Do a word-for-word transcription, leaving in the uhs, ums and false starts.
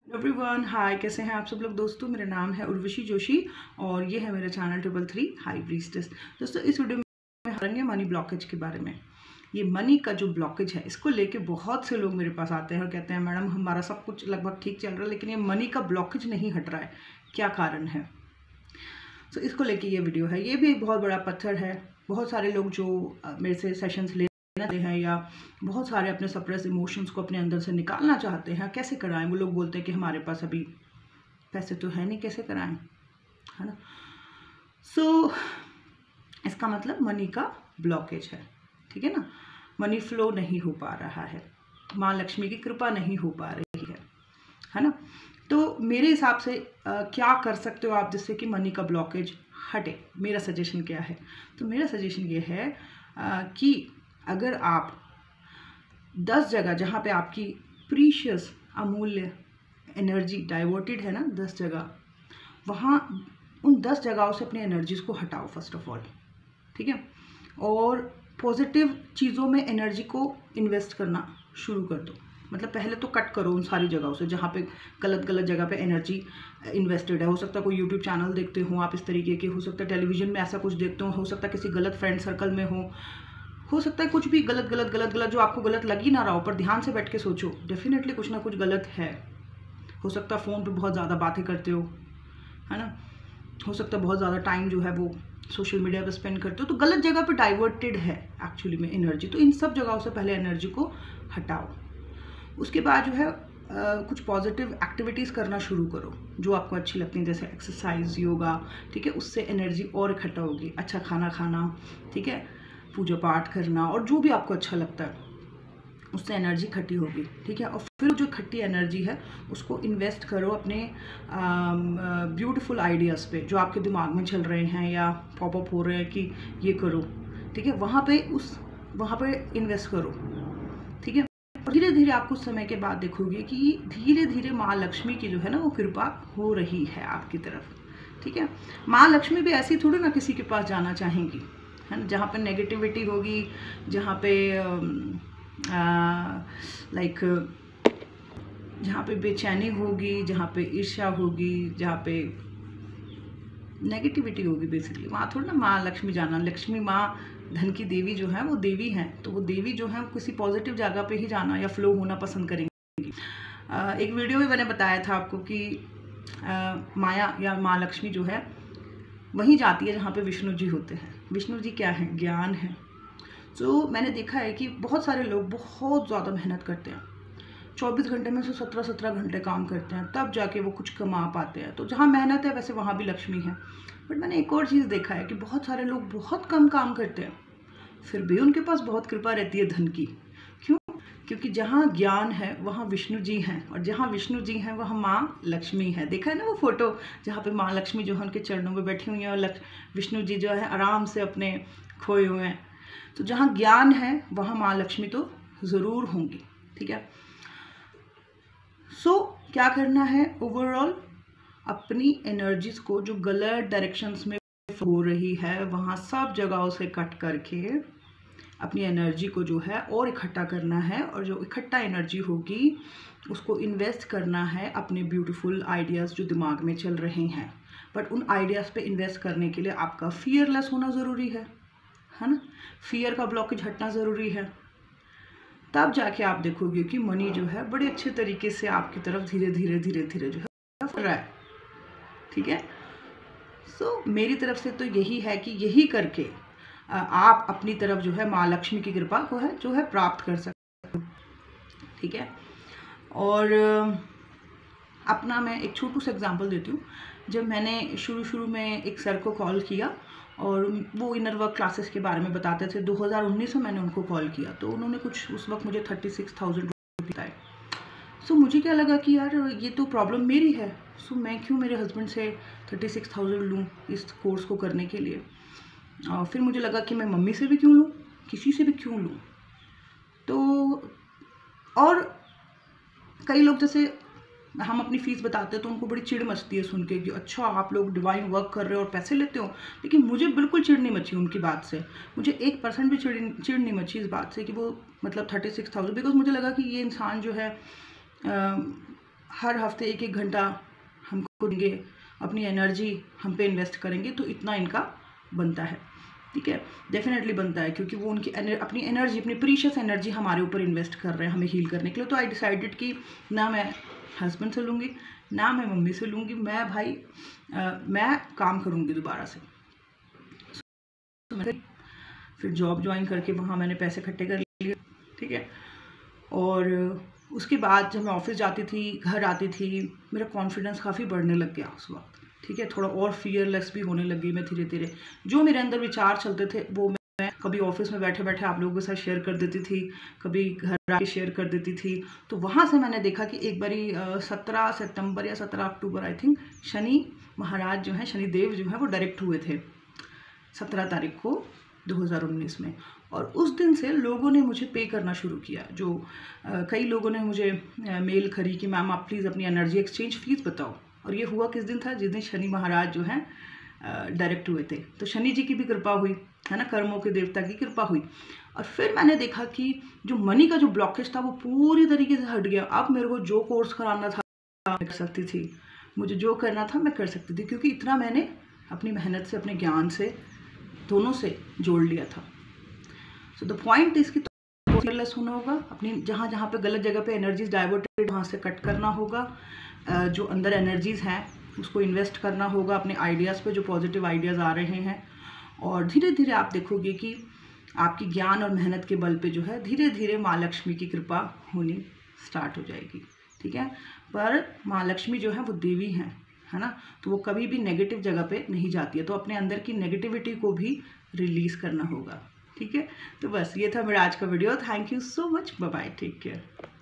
Everyone hi, कैसे हैं आप सब लोग। दोस्तों, मेरा नाम है उर्वशी जोशी और ये है मेरा channel triple three high priestess. दोस्तों, इस वीडियो में करेंगे मनी ब्लॉकेज के बारे में। ये मनी का जो ब्लॉकेज है, इसको लेके बहुत से लोग मेरे पास आते हैं और कहते हैं मैडम हमारा सब कुछ लगभग ठीक चल रहा है लेकिन ये मनी का ब्लॉकेज नहीं हट रहा है, क्या कारण है। तो इसको लेके ये वीडियो है। ये भी एक बहुत बड़ा पत्थर है। बहुत सारे लोग जो मेरे से सेशंस ले हैं या बहुत सारे अपने सप्रेस इमोशंस को अपने अंदर से निकालना चाहते हैं, कैसे कराएं। वो लोग बोलते हैं कि हमारे पास अभी पैसे तो है नहीं, कैसे कराएं, है ना। सो so, इसका मतलब मनी का ब्लॉकेज है, ठीक है ना। मनी फ्लो नहीं हो पा रहा है, माँ लक्ष्मी की कृपा नहीं हो पा रही है, है ना। तो मेरे हिसाब से आ, क्या कर सकते हो आप जिससे कि मनी का ब्लॉकेज हटे। मेरा सजेशन क्या है, तो मेरा सजेशन ये है आ, कि अगर आप दस जगह जहाँ पे आपकी प्रीशियस अमूल्य एनर्जी डाइवर्टेड है ना, दस जगह, वहाँ उन दस जगहों से अपनी एनर्जीज को हटाओ फर्स्ट ऑफ ऑल, ठीक है। और पॉजिटिव चीज़ों में एनर्जी को इन्वेस्ट करना शुरू कर दो। मतलब पहले तो कट करो उन सारी जगहों से जहाँ पे गलत गलत जगह पे एनर्जी इन्वेस्टेड है। हो सकता है कोई यूट्यूब चैनल देखते हो आप इस तरीके के, हो सकता है टेलीविज़न में ऐसा कुछ देखते हो, हो सकता है किसी गलत फ्रेंड सर्कल में हो हो सकता है कुछ भी गलत गलत गलत गलत जो आपको गलत लग ही ना रहा हो, पर ध्यान से बैठ के सोचो, डेफिनेटली कुछ ना कुछ गलत है। हो सकता है फ़ोन पे बहुत ज़्यादा बातें करते हो, है ना। हो सकता है बहुत ज़्यादा टाइम जो है वो सोशल मीडिया पे स्पेंड करते हो, तो गलत जगह पे डाइवर्टेड है एक्चुअली में एनर्जी। तो इन सब जगहों से पहले एनर्जी को हटाओ। उसके बाद जो है आ, कुछ पॉजिटिव एक्टिविटीज़ करना शुरू करो जो आपको अच्छी लगती हैं, जैसे एक्सरसाइज, योगा, ठीक है। उससे एनर्जी और इकट्ठा होगी। अच्छा खाना खाना, ठीक है, पूजा पाठ करना, और जो भी आपको अच्छा लगता है उससे एनर्जी इकट्ठी होगी, ठीक है। और फिर जो इकट्ठी एनर्जी है उसको इन्वेस्ट करो अपने ब्यूटीफुल आइडियाज़ पे जो आपके दिमाग में चल रहे हैं या पॉप अप हो रहे हैं कि ये करो, ठीक है। वहाँ पे उस वहाँ पे इन्वेस्ट करो, ठीक है। और धीरे धीरे आप कुछ समय के बाद देखोगे कि धीरे धीरे माँ लक्ष्मी की जो है ना वो कृपा हो रही है आपकी तरफ, ठीक है। माँ लक्ष्मी भी ऐसी थोड़ी ना किसी के पास जाना चाहेंगी, है ना। जहाँ पे नेगेटिविटी होगी, जहाँ पे लाइक जहाँ पे बेचैनी होगी, जहाँ पे ईर्ष्या होगी, जहाँ पे नेगेटिविटी होगी, बेसिकली वहाँ थोड़ी ना माँ लक्ष्मी जाना। लक्ष्मी माँ धन की देवी जो है वो देवी हैं, तो वो देवी जो है किसी पॉजिटिव जगह पे ही जाना या फ्लो होना पसंद करेंगी। आ, एक वीडियो में मैंने बताया था आपको कि आ, माया या माँ लक्ष्मी जो है वहीं जाती है जहाँ पे विष्णु जी होते हैं। विष्णु जी क्या है, ज्ञान है। तो मैंने देखा है कि बहुत सारे लोग बहुत ज़्यादा मेहनत करते हैं, चौबीस घंटे में से सत्रह सत्रह घंटे काम करते हैं, तब जाके वो कुछ कमा पाते हैं। तो जहाँ मेहनत है वैसे वहाँ भी लक्ष्मी है। बट मैंने एक और चीज़ देखा है कि बहुत सारे लोग बहुत कम काम करते हैं, फिर भी उनके पास बहुत कृपा रहती है धन की। क्यों? क्योंकि जहाँ ज्ञान है वहाँ विष्णु जी हैं, और जहाँ विष्णु जी हैं वहाँ माँ लक्ष्मी है। देखा है ना वो फोटो जहाँ पे माँ लक्ष्मी जो है उनके चरणों में बैठी हुई हैं और विष्णु जी जो है आराम से अपने खोए हुए हैं। तो जहाँ ज्ञान है वहाँ माँ लक्ष्मी तो ज़रूर होंगी, ठीक है। सो so, क्या करना है, ओवरऑल अपनी एनर्जीज को जो गलत डायरेक्शंस में हो रही है वहाँ सब जगहों से कट करके अपनी एनर्जी को जो है और इकट्ठा करना है, और जो इकट्ठा एनर्जी होगी उसको इन्वेस्ट करना है अपने ब्यूटीफुल आइडियाज़ जो दिमाग में चल रहे हैं। बट उन आइडियाज़ पे इन्वेस्ट करने के लिए आपका फियरलेस होना ज़रूरी है, है ना। फियर का ब्लॉकेज हटना ज़रूरी है, तब जाके आप देखोगे कि मनी जो है बड़े अच्छे तरीके से आपकी तरफ धीरे धीरे धीरे धीरे जो है बढ़ रहा है, ठीक है। सो so, मेरी तरफ से तो यही है कि यही करके आप अपनी तरफ जो है माँ लक्ष्मी की कृपा को है जो है प्राप्त कर सकते हो, ठीक है। और अपना मैं एक छोटू सा एग्जांपल देती हूँ। जब मैंने शुरू शुरू में एक सर को कॉल किया और वो इनर वर्क क्लासेस के बारे में बताते थे, दो हज़ार उन्नीस में मैंने उनको कॉल किया, तो उन्होंने कुछ उस वक्त मुझे थर्टी सिक्स थाउजेंड रुपये बताए। सो मुझे क्या लगा कि यार ये तो प्रॉब्लम मेरी है, सो मैं क्यों मेरे हस्बैंड से थर्टी सिक्स थाउजेंड लूँ इस कोर्स को करने के लिए। और फिर मुझे लगा कि मैं मम्मी से भी क्यों लूँ, किसी से भी क्यों लूँ। तो और कई लोग जैसे हम अपनी फ़ीस बताते हैं तो उनको बड़ी चिढ़ मचती है सुन के कि अच्छा आप लोग डिवाइन वर्क कर रहे हो और पैसे लेते हो। लेकिन मुझे बिल्कुल चिढ़ नहीं मची उनकी बात से, मुझे एक परसेंट भी चिढ़ चिढ़ नहीं मची इस बात से कि वो मतलब थर्टी सिक्स थाउजेंड बिकॉज मुझे लगा कि ये इंसान जो है हर हफ्ते एक एक घंटा हम खुद देंगे, अपनी एनर्जी हम पे इन्वेस्ट करेंगे, तो इतना इनका बनता है। ठीक है, डेफिनेटली बनता है, क्योंकि वो उनकी एनर, अपनी एनर्जी, अपनी प्रीशियस एनर्जी हमारे ऊपर इन्वेस्ट कर रहे हैं हमें हील करने के लिए। तो आई डिसाइडेड कि ना मैं हस्बैंड से लूँगी, ना मैं मम्मी से लूँगी, मैं भाई आ, मैं काम करूँगी दोबारा से। तो मैंने फिर जॉब ज्वाइन करके वहाँ मैंने पैसे इकट्ठे कर लिए। ठीक है, और उसके बाद जब मैं ऑफिस जाती थी, घर आती थी, मेरा कॉन्फिडेंस काफ़ी बढ़ने लग गया उस वक्त। ठीक है, थोड़ा और फियरलेस भी होने लगी मैं धीरे धीरे। जो मेरे अंदर विचार चलते थे वो मैं कभी ऑफिस में बैठे बैठे आप लोगों के साथ शेयर कर देती थी, कभी घर आके शेयर कर देती थी। तो वहाँ से मैंने देखा कि एक बारी सत्रह सितंबर या सत्रह अक्टूबर आई थिंक शनि महाराज जो हैं, शनिदेव जो हैं, वो डायरेक्ट हुए थे सत्रह तारीख को दो हज़ार उन्नीस में। और उस दिन से लोगों ने मुझे पे करना शुरू किया। जो आ, कई लोगों ने मुझे आ, मेल करी कि मैम आप प्लीज़ अपनी एनर्जी एक्सचेंज फीस बताओ। और ये हुआ किस दिन था? जिस दिन शनि महाराज जो हैं डायरेक्ट हुए थे। तो शनि जी की भी कृपा हुई है ना, कर्मों के देवता की कृपा हुई। और फिर मैंने देखा कि जो मनी का जो ब्लॉकेज था वो पूरी तरीके से हट गया। अब मेरे को जो कोर्स कराना था मैं कर सकती थी, मुझे जो करना था मैं कर सकती थी, क्योंकि इतना मैंने अपनी मेहनत से, अपने ज्ञान से, दोनों से जोड़ लिया था। सो द पॉइंट इज कि फियरलेस होना होगा, अपनी जहाँ जहाँ पे गलत जगह पे एनर्जीज डाइवर्टेड वहाँ से कट करना होगा, जो अंदर एनर्जीज हैं उसको इन्वेस्ट करना होगा अपने आइडियाज़ पे, जो पॉजिटिव आइडियाज़ आ रहे हैं। और धीरे धीरे आप देखोगे कि आपकी ज्ञान और मेहनत के बल पे जो है धीरे धीरे माँ लक्ष्मी की कृपा होनी स्टार्ट हो जाएगी। ठीक है, पर माँ लक्ष्मी जो है वो देवी हैं, है ना, तो वो कभी भी नेगेटिव जगह पे नहीं जाती है। तो अपने अंदर की नेगेटिविटी को भी रिलीज़ करना होगा। ठीक है, तो बस ये था मेरा आज का video. Thank you so much, bye bye, take care.